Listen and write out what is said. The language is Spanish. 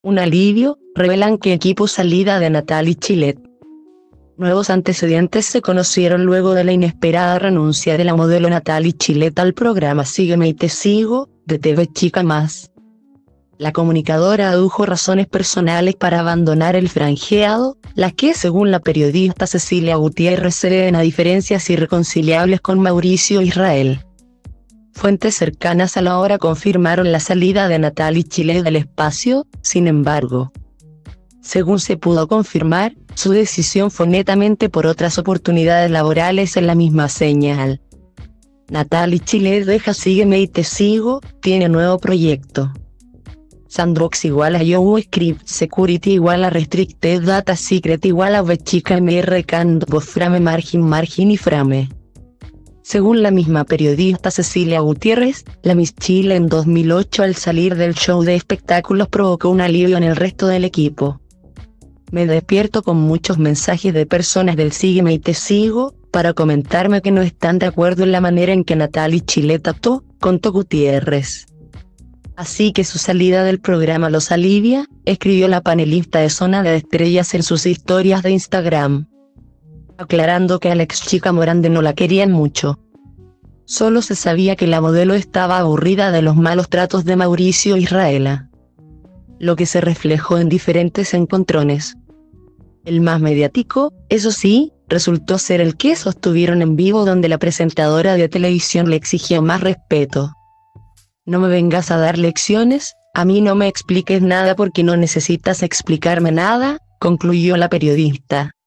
Un alivio, revelan que equipo salida de Natalie Chilet. Nuevos antecedentes se conocieron luego de la inesperada renuncia de la modelo Natalie Chilet al programa Sígueme y te sigo, de TV Chica Más. La comunicadora adujo razones personales para abandonar el franjeado, las que según la periodista Cecilia Gutiérrez se deben a diferencias irreconciliables con Mauricio Israel. Fuentes cercanas a la hora confirmaron la salida de Natalie Chilet del espacio, sin embargo. Según se pudo confirmar, su decisión fue netamente por otras oportunidades laborales en la misma señal. Natalie Chilet deja Sígueme y te sigo, tiene nuevo proyecto. Sandbox igual a Yahoo Script Security igual a Restricted Data Secret igual a Bechica MR Canvas Frame Margin y Frame. Según la misma periodista Cecilia Gutiérrez, la Miss Chile en 2008 al salir del show de espectáculos provocó un alivio en el resto del equipo. Me despierto con muchos mensajes de personas del Sígueme y te sigo, para comentarme que no están de acuerdo en la manera en que Natalie Chilet actuó, contó Gutiérrez. Así que su salida del programa los alivia, escribió la panelista de Zona de Estrellas en sus historias de Instagram. Aclarando que a la ex chica Morande no la querían mucho. Solo se sabía que la modelo estaba aburrida de los malos tratos de Mauricio Israel, lo que se reflejó en diferentes encontrones. El más mediático, eso sí, resultó ser el que sostuvieron en vivo donde la presentadora de televisión le exigió más respeto. No me vengas a dar lecciones, a mí no me expliques nada porque no necesitas explicarme nada, concluyó la periodista.